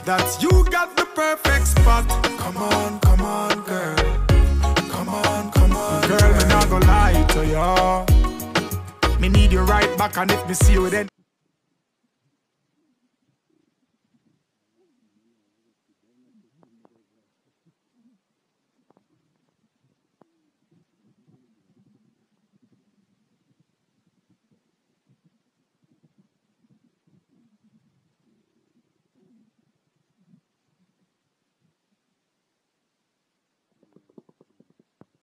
that you got the perfect spot. Come on, girl. Come on, girl. Me not gonna lie to you. Me need you right back, and if me see you then